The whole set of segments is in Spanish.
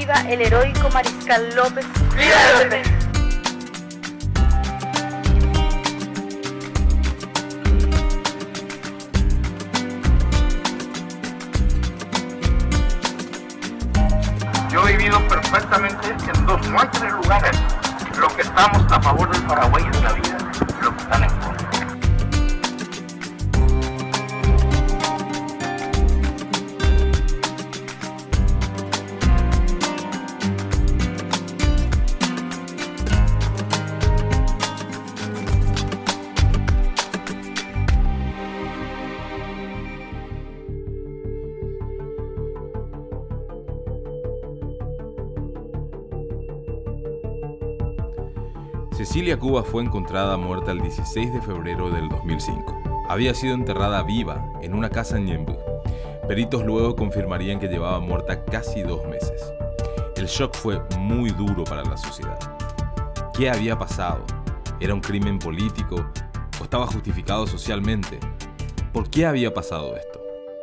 viva el heroico Mariscal López. ¡Viva López! Yo he vivido perfectamente en dos múltiples lugares. Los que estamos a favor del Paraguay y de la vida, los que están en contra. Cecilia Cubas fue encontrada muerta el 16 de febrero del 2005. Había sido enterrada viva en una casa en Ñemby. Peritos luego confirmarían que llevaba muerta casi 2 meses. El shock fue muy duro para la sociedad. ¿Qué había pasado? ¿Era un crimen político o estaba justificado socialmente? ¿Por qué había pasado esto?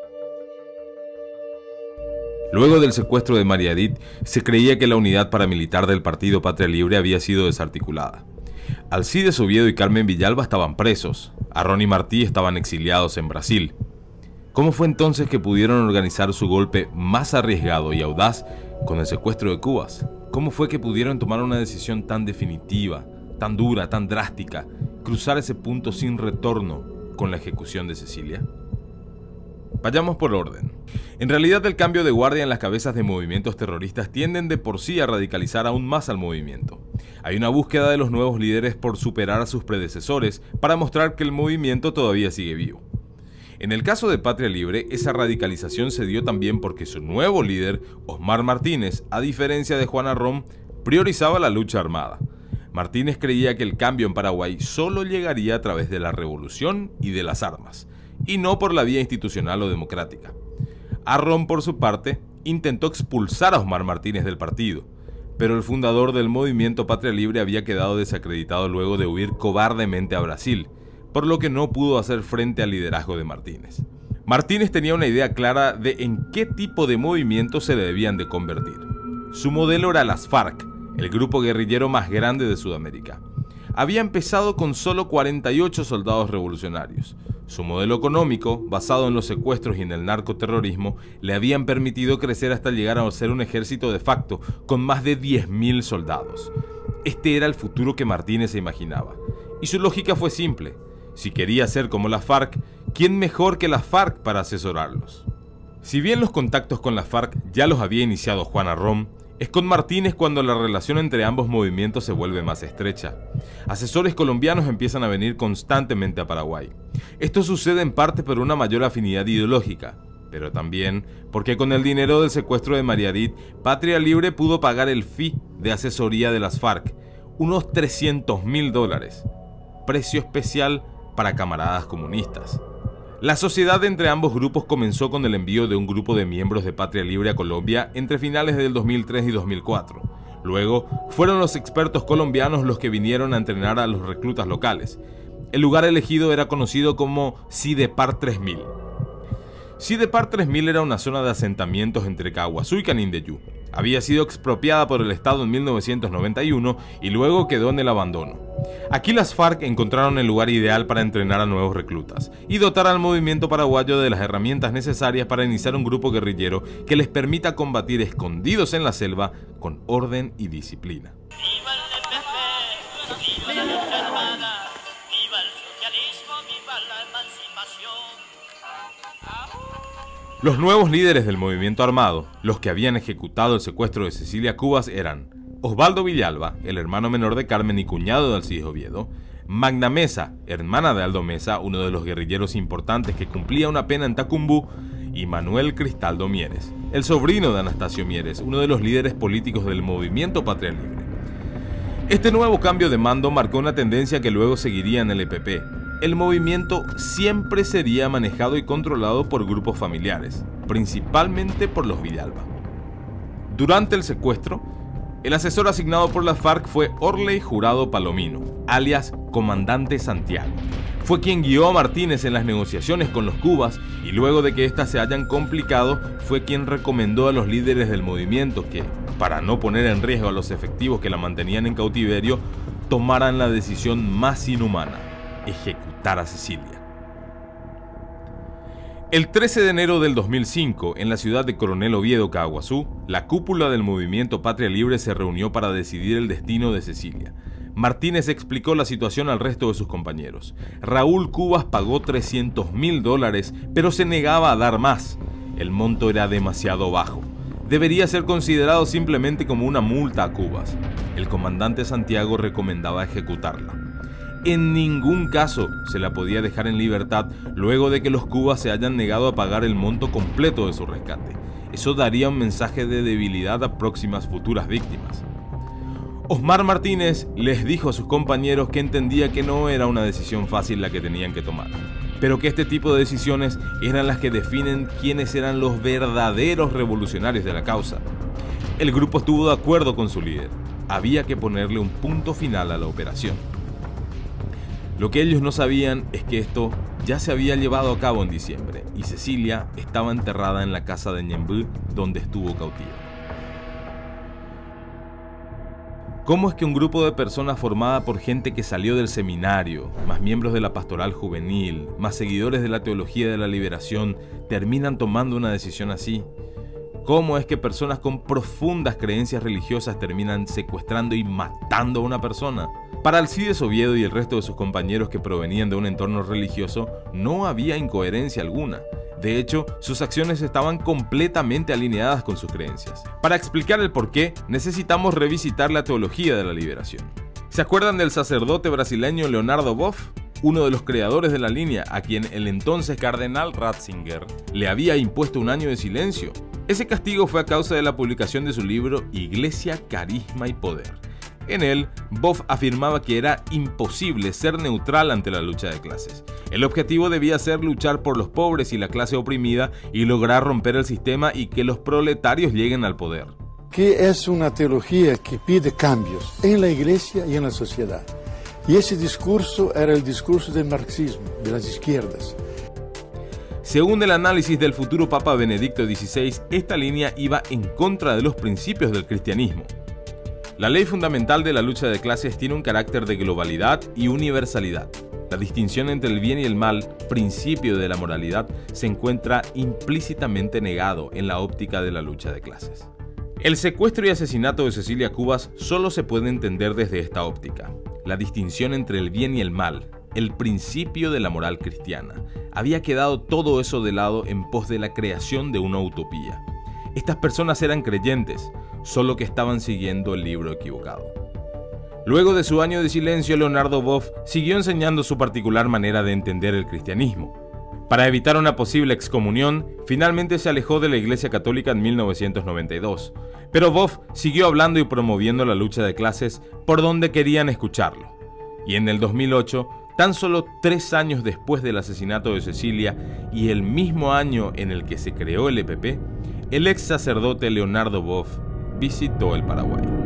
Luego del secuestro de María Edith, se creía que la unidad paramilitar del Partido Patria Libre había sido desarticulada. Alcides Oviedo y Carmen Villalba estaban presos. Arrón y Martí estaban exiliados en Brasil. ¿Cómo fue entonces que pudieron organizar su golpe más arriesgado y audaz con el secuestro de Cubas? ¿Cómo fue que pudieron tomar una decisión tan definitiva, tan dura, tan drástica, cruzar ese punto sin retorno con la ejecución de Cecilia? Vayamos por orden. En realidad, el cambio de guardia en las cabezas de movimientos terroristas tienden de por sí a radicalizar aún más al movimiento. Hay una búsqueda de los nuevos líderes por superar a sus predecesores para mostrar que el movimiento todavía sigue vivo. En el caso de Patria Libre, esa radicalización se dio también porque su nuevo líder, Osmar Martínez, a diferencia de Juan Arrón, priorizaba la lucha armada. Martínez creía que el cambio en Paraguay solo llegaría a través de la revolución y de las armas, y no por la vía institucional o democrática. Arrón, por su parte, intentó expulsar a Osmar Martínez del partido, pero el fundador del movimiento Patria Libre había quedado desacreditado luego de huir cobardemente a Brasil, por lo que no pudo hacer frente al liderazgo de Martínez. Martínez tenía una idea clara de en qué tipo de movimiento se debían de convertir. Su modelo era las FARC, el grupo guerrillero más grande de Sudamérica. Había empezado con solo 48 soldados revolucionarios. Su modelo económico, basado en los secuestros y en el narcoterrorismo, le habían permitido crecer hasta llegar a ser un ejército de facto con más de 10.000 soldados. Este era el futuro que Martínez se imaginaba. Y su lógica fue simple. Si quería ser como las FARC, ¿quién mejor que las FARC para asesorarlos? Si bien los contactos con las FARC ya los había iniciado Juan Arrón, es con Martínez cuando la relación entre ambos movimientos se vuelve más estrecha. Asesores colombianos empiezan a venir constantemente a Paraguay. Esto sucede en parte por una mayor afinidad ideológica, pero también porque con el dinero del secuestro de María Edith, Patria Libre pudo pagar el fee de asesoría de las FARC, unos $300.000, precio especial para camaradas comunistas. La sociedad entre ambos grupos comenzó con el envío de un grupo de miembros de Patria Libre a Colombia entre finales del 2003 y 2004. Luego, fueron los expertos colombianos los que vinieron a entrenar a los reclutas locales. El lugar elegido era conocido como Cidepar 3000. Cidepar 3000 era una zona de asentamientos entre Caguazú y Canindeyú. Había sido expropiada por el Estado en 1991 y luego quedó en el abandono. Aquí las FARC encontraron el lugar ideal para entrenar a nuevos reclutas y dotar al movimiento paraguayo de las herramientas necesarias para iniciar un grupo guerrillero que les permita combatir escondidos en la selva con orden y disciplina. ¡Viva el PPP! ¡Viva la lucha armada! ¡Viva el socialismo! ¡Viva la emancipación! Los nuevos líderes del movimiento armado, los que habían ejecutado el secuestro de Cecilia Cubas, eran Osvaldo Villalba, el hermano menor de Carmen y cuñado de Alcides Oviedo; Magna Mesa, hermana de Aldo Mesa, uno de los guerrilleros importantes que cumplía una pena en Tacumbú; y Manuel Cristaldo Mieres, el sobrino de Anastasio Mieres, uno de los líderes políticos del movimiento Patria Libre. Este nuevo cambio de mando marcó una tendencia que luego seguiría en el EPP. El movimiento siempre sería manejado y controlado por grupos familiares, principalmente por los Villalba. Durante el secuestro, el asesor asignado por las FARC fue Orley Jurado Palomino, alias Comandante Santiago. Fue quien guió a Martínez en las negociaciones con los cubas y luego de que éstas se hayan complicado, fue quien recomendó a los líderes del movimiento que, para no poner en riesgo a los efectivos que la mantenían en cautiverio, tomaran la decisión más inhumana: ejecutar a Cecilia. El 13 de enero del 2005, en la ciudad de Coronel Oviedo, Caaguazú, la cúpula del movimiento Patria Libre se reunió para decidir el destino de Cecilia. Martínez explicó la situación al resto de sus compañeros. Raúl Cubas pagó $300.000, pero se negaba a dar más. El monto era demasiado bajo. Debería ser considerado simplemente como una multa a Cubas. El comandante Santiago recomendaba ejecutarla. En ningún caso se la podía dejar en libertad luego de que los Cubas se hayan negado a pagar el monto completo de su rescate. Eso daría un mensaje de debilidad a próximas futuras víctimas. Osmar Martínez les dijo a sus compañeros que entendía que no era una decisión fácil la que tenían que tomar, pero que este tipo de decisiones eran las que definen quiénes eran los verdaderos revolucionarios de la causa. El grupo estuvo de acuerdo con su líder. Había que ponerle un punto final a la operación. Lo que ellos no sabían es que esto ya se había llevado a cabo en diciembre y Cecilia estaba enterrada en la casa de Ñemby, donde estuvo cautiva. ¿Cómo es que un grupo de personas formada por gente que salió del seminario, más miembros de la pastoral juvenil, más seguidores de la teología de la liberación, terminan tomando una decisión así? ¿Cómo es que personas con profundas creencias religiosas terminan secuestrando y matando a una persona? Para Alcides Oviedo y el resto de sus compañeros que provenían de un entorno religioso, no había incoherencia alguna. De hecho, sus acciones estaban completamente alineadas con sus creencias. Para explicar el porqué, necesitamos revisitar la teología de la liberación. ¿Se acuerdan del sacerdote brasileño Leonardo Boff? Uno de los creadores de la línea, a quien el entonces cardenal Ratzinger le había impuesto un año de silencio. Ese castigo fue a causa de la publicación de su libro Iglesia, Carisma y Poder. En él, Boff afirmaba que era imposible ser neutral ante la lucha de clases. El objetivo debía ser luchar por los pobres y la clase oprimida y lograr romper el sistema y que los proletarios lleguen al poder. Que es una teología que pide cambios en la iglesia y en la sociedad. Y ese discurso era el discurso del marxismo, de las izquierdas. Según el análisis del futuro Papa Benedicto XVI, esta línea iba en contra de los principios del cristianismo. La ley fundamental de la lucha de clases tiene un carácter de globalidad y universalidad. La distinción entre el bien y el mal, principio de la moralidad, se encuentra implícitamente negado en la óptica de la lucha de clases. El secuestro y asesinato de Cecilia Cubas solo se puede entender desde esta óptica. La distinción entre el bien y el mal, el principio de la moral cristiana. Había quedado todo eso de lado en pos de la creación de una utopía. Estas personas eran creyentes, solo que estaban siguiendo el libro equivocado. Luego de su año de silencio, Leonardo Boff siguió enseñando su particular manera de entender el cristianismo. Para evitar una posible excomunión, finalmente se alejó de la Iglesia Católica en 1992. Pero Boff siguió hablando y promoviendo la lucha de clases por donde querían escucharlo. Y en el 2008, tan solo 3 años después del asesinato de Cecilia y el mismo año en el que se creó el EPP, el ex sacerdote Leonardo Boff visitó el Paraguay.